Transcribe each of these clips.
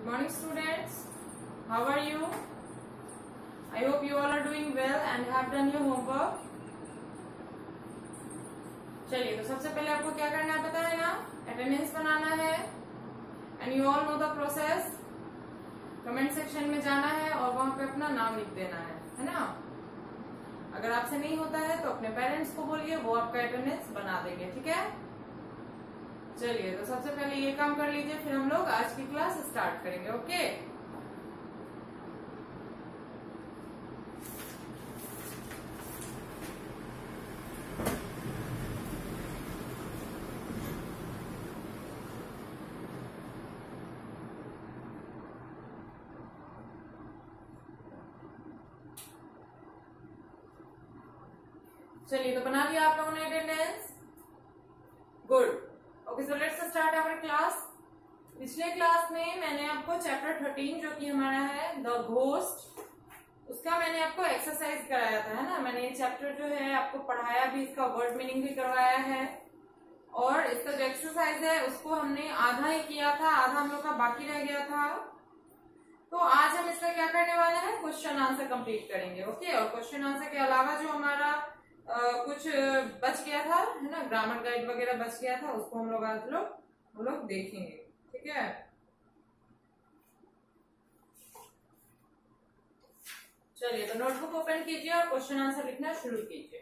Good morning students. How are you? I hope you all are doing well and have done your homework. चलिए, तो सबसे पहले आपको क्या करना है पता है ना? अटेंडेंस बनाना है and you all know the process. Comment section में जाना है और वहां पे अपना नाम लिख देना है ना? अगर आपसे नहीं होता है तो अपने पेरेंट्स को बोलिए, वो आपका अटेंडेंस बना देंगे. ठीक है, चलिए तो सबसे पहले ये काम कर लीजिए, फिर हम लोग आज की क्लास स्टार्ट करेंगे. ओके, चलिए तो बना लिया आप लोगों ने attendance. Good. Okay, so let's start our class. पिछले क्लास में मैंने आपको चैप्टर 13 जो कि हमारा है द घोस्ट, उसका मैंने आपको एक्सरसाइज कराया था, है ना? मैंने ये चैप्टर जो है आपको पढ़ाया भी, इसका वर्ड मीनिंग भी करवाया है और इसका जो एक्सरसाइज है उसको हमने आधा ही किया था, आधा हम लोग का बाकी रह गया था. तो आज हम इसका क्या करने वाले हैं, क्वेश्चन आंसर कंप्लीट करेंगे. ओके, और क्वेश्चन आंसर के अलावा जो हमारा कुछ बच गया था, है ना, ग्रामर गाइड वगैरह बच गया था, उसको हम लोग आज हम लोग देखेंगे. ठीक है, चलिए तो नोटबुक ओपन कीजिए और क्वेश्चन आंसर लिखना शुरू कीजिए.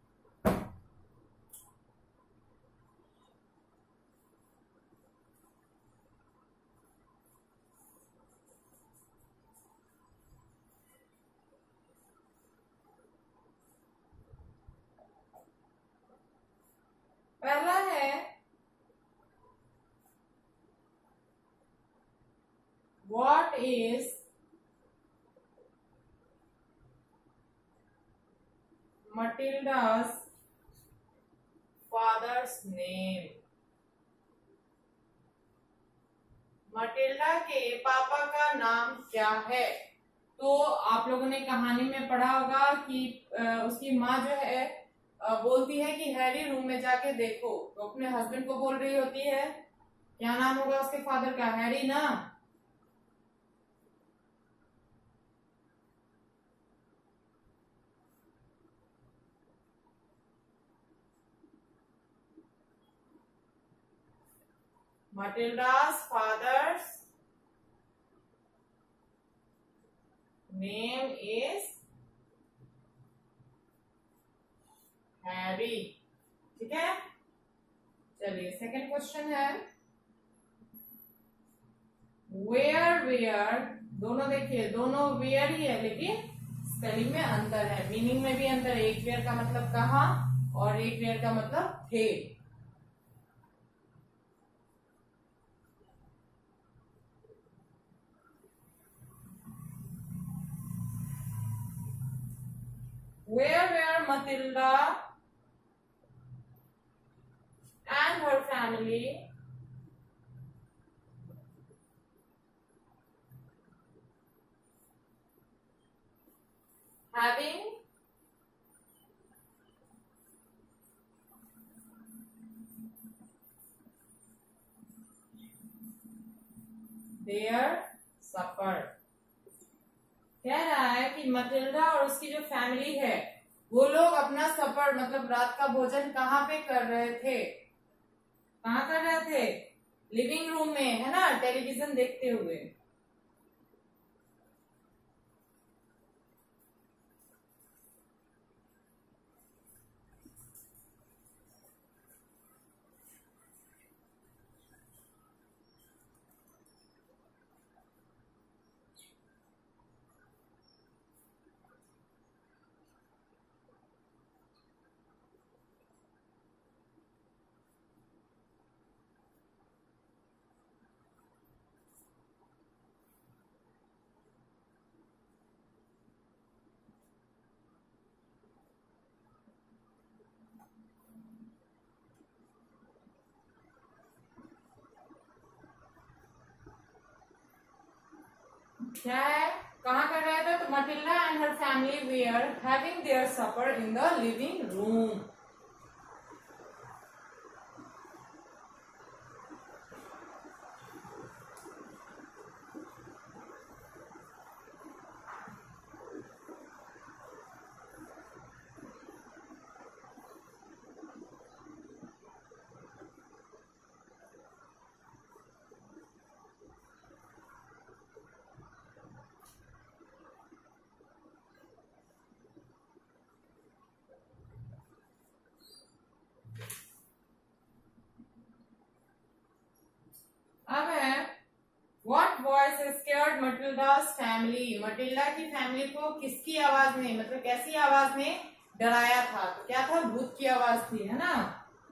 पहला है, what is Matilda's father's name? Matilda के पापा का नाम क्या है? तो आप लोगों ने कहानी में पढ़ा होगा कि उसकी माँ जो है बोलती है कि हैरी रूम में जाके देखो, तो अपने हस्बैंड को बोल रही होती है, क्या नाम होगा उसके फादर का? हैरी ना. Matilda's father's name is Harry. ठीक है, चलिए सेकंड क्वेश्चन है, वेयर. दोनों देखिए, दोनों वेयर ही है लेकिन स्पेलिंग में अंतर है, मीनिंग में भी अंतर है. एक वेयर का मतलब कहाँ और एक वेयर का मतलब थे. Where were Matilda and her family having their supper? कह रहा है कि मटिल्डा और उसकी जो फैमिली है वो लोग अपना सफर मतलब रात का भोजन कहाँ पे कर रहे थे? कहाँ कर रहे थे? लिविंग रूम में, है ना, टेलीविजन देखते हुए. क्या है, कहाँ कर रहे थे? तो Matilda and her family were having their supper in the living room. Scared Matilda's family, Matilda की फैमिली को किसकी आवाज ने, मतलब कैसी आवाज ने डराया था? तो क्या था? भूत की आवाज थी, है ना।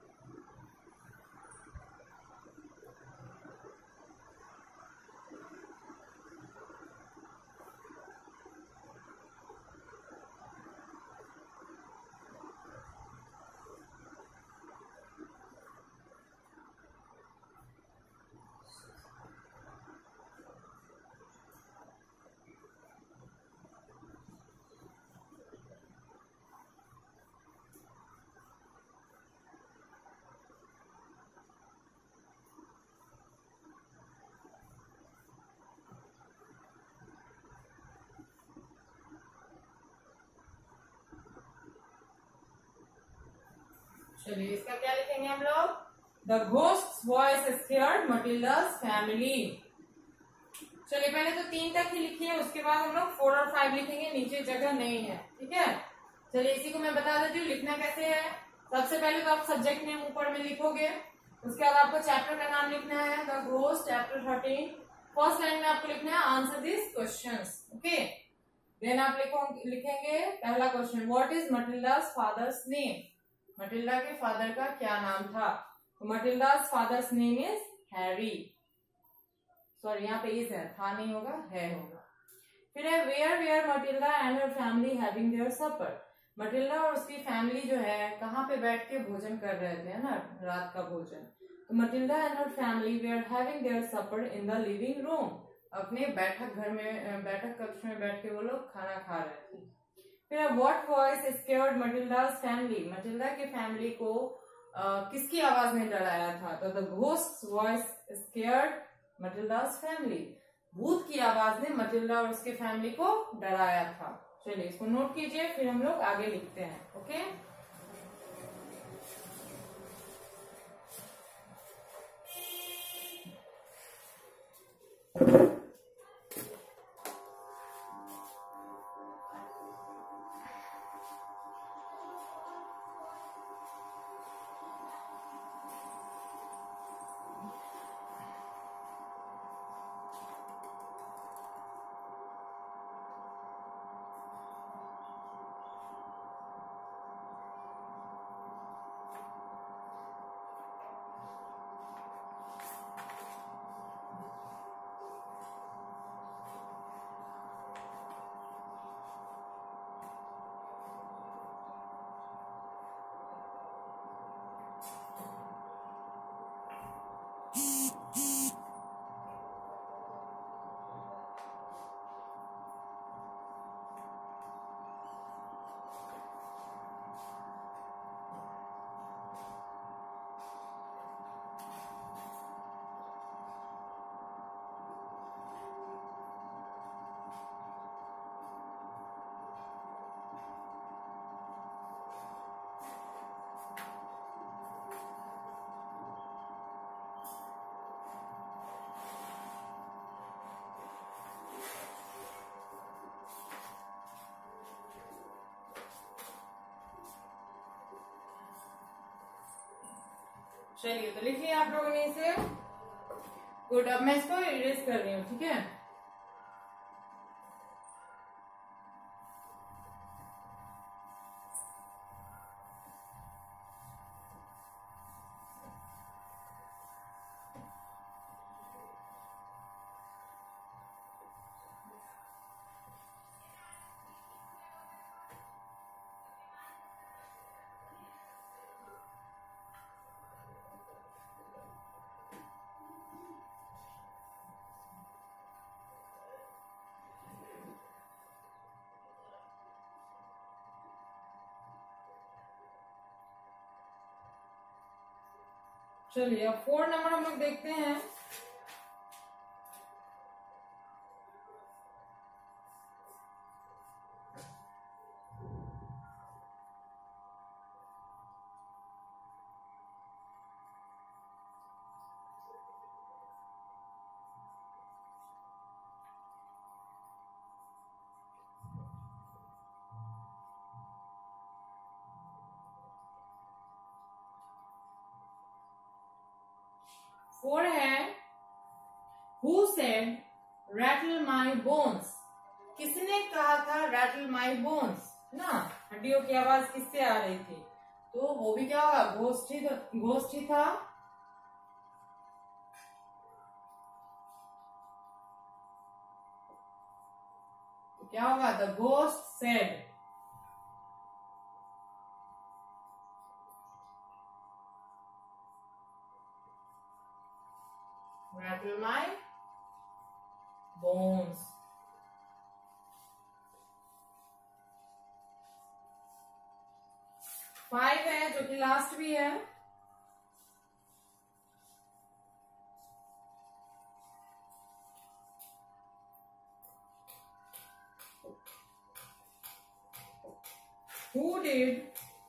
चलिए इसका क्या लिखेंगे हम लोग? The ghost voice scared Matilda's family. चलिए पहले तो 3 तक ही लिखिए, उसके बाद हम लोग 4 और 5 लिखेंगे, नीचे जगह नहीं है, ठीक है। चलिए इसी को मैं बता देती हूँ लिखना कैसे है। सबसे पहले तो आप सब्जेक्ट नेम ऊपर में लिखोगे, उसके बाद आपको चैप्टर का नाम लिखना है, the ghost chapter 13। First line में आपको लिखना है answer this questions, okay. Then आप लिखेंगे पहला question, what is Matilda's father's name? Matilda के फादर का क्या नाम था? तो Matilda's father's name is Harry. Sorry यहाँ पे इज है, था नहीं होगा, है होगा। फिर है where were Matilda and her family having their supper. Matilda और उसकी फैमिली जो है कहाँ पे बैठ के भोजन कर रहे थे, है ना, रात का भोजन। तो Matilda and her family were having their supper in the living room. अपने बैठक घर में, बैठक कक्ष में बैठ के वो लोग खाना खा रहे थे। फिर what voice scared Matilda's family? Matilda के फैमिली को किसकी आवाज ने डराया था? तो the ghost voice scared Matilda's family. भूत की आवाज ने मटिल्डा और उसके फैमिली को डराया था। चलिए इसको नोट कीजिए, फिर हम लोग आगे लिखते हैं, ओके। चलिए तो लिख लिया आप लोगों ने इसे, गुड। अब मैं इसको इरेज कर रही हूँ, ठीक है। चलिए अब 4 नंबर हम लोग देखते हैं। फोर है, who said rattle my bones. किसने कहा था रैटल माई बोन्स ना, हड्डियों की आवाज किससे आ रही थी? तो वो भी क्या होगा, घोस्ट ही था। तो क्या होगा, the ghost said. Rattle my bones. Five है जो कि लास्ट भी है। Who did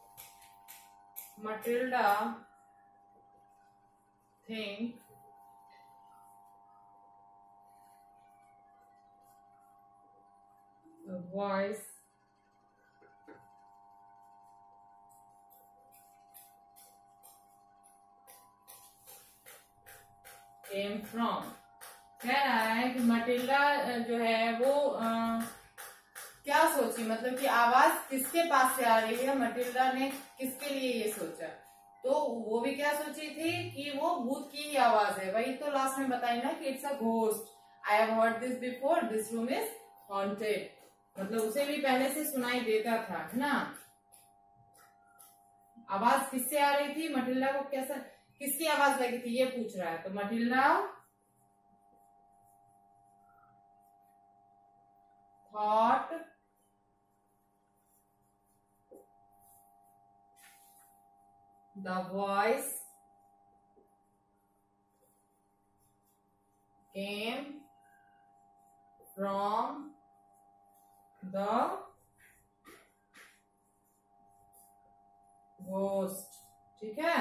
Matilda think the voice came from? कह रहा है कि मटिल्डा जो है वो क्या सोची, मतलब कि आवाज किसके पास से आ रही है, मटिल्डा ने किसके लिए ये सोचा? तो वो भी क्या सोची थी कि वो भूत की ही आवाज है। वही तो लास्ट में बताई ना कि it's a ghost, I have heard this before, this room is haunted. मतलब उसे भी पहले से सुनाई देता था, है ना। आवाज किससे आ रही थी, मटिल्डा को कैसा, किसकी आवाज लगी थी ये पूछ रहा है। तो Matilda thought the voice came from the ghost। ठीक है,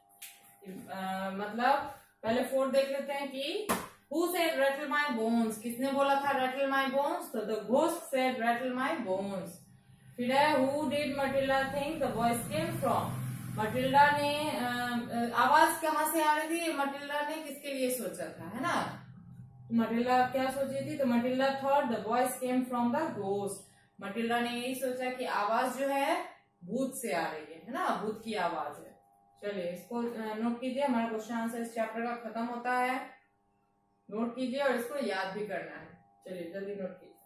मतलब पहले 4 देख लेते हैं कि who said rattle my bones, किसने बोला था rattle my bones? तो the ghost said rattle my bones। फिर है who did Matilda think the voice came from? Matilda ने आवाज कहाँ से आ रही थी, मटिल्डा ने किसके लिए सोचा था, है ना। मटिल्डा क्या सोची थी, तो Matilda thought the voice came from the ghost. Matilda ने यही सोचा कि आवाज जो है भूत से आ रही है ना, भूत की आवाज है। चलिए इसको नोट कीजिए, हमारा क्वेश्चन आंसर इस चैप्टर का खत्म होता है। नोट कीजिए और इसको याद भी करना है। चलिए जल्दी नोट कीजिए।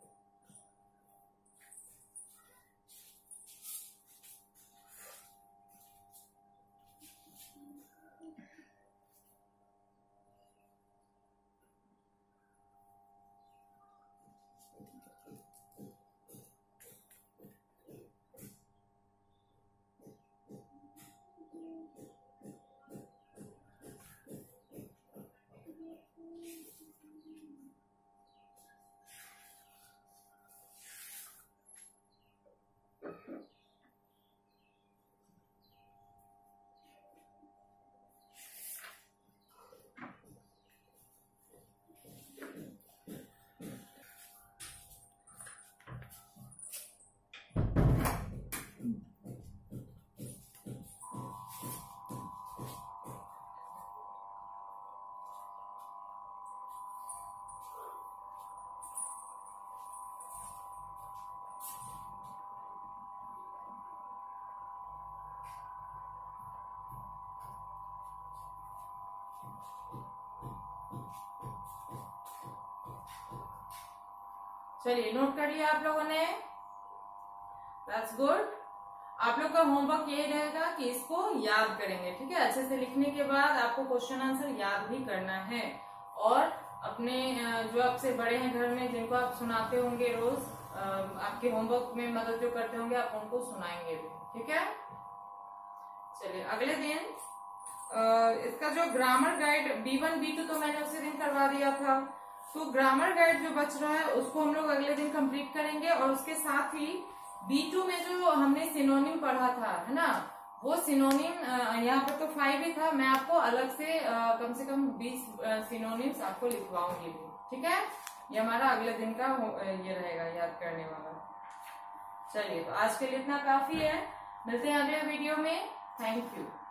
चलिए नोट कर लिया आप लोगों ने, दैट्स गुड। आप लोग का होमवर्क ये रहेगा कि इसको याद करेंगे, ठीक है। अच्छे से लिखने के बाद आपको क्वेश्चन आंसर याद भी करना है, और अपने जो आपसे बड़े हैं घर में, जिनको आप सुनाते होंगे रोज, आपके होमवर्क में मदद जो करते होंगे, आप उनको सुनाएंगे भी, ठीक है। चलिए अगले दिन इसका जो ग्रामर गाइड B1 B2 तो मैंने उसी दिन करवा दिया था, तो ग्रामर गाइड जो बच रहा है उसको हम लोग अगले दिन कंप्लीट करेंगे। और उसके साथ ही B2 में जो हमने सिनोनिम पढ़ा था, है ना, वो सिनोनिम यहाँ पर तो 5 ही था, मैं आपको अलग से कम 20 सिनोनिम्स आपको लिखवाऊंगी भी, ठीक है। ये हमारा अगले दिन का ये रहेगा याद करने वाला। चलिए तो आज के लिए इतना काफी है, मिलते हैं अगले वीडियो में। Thank you.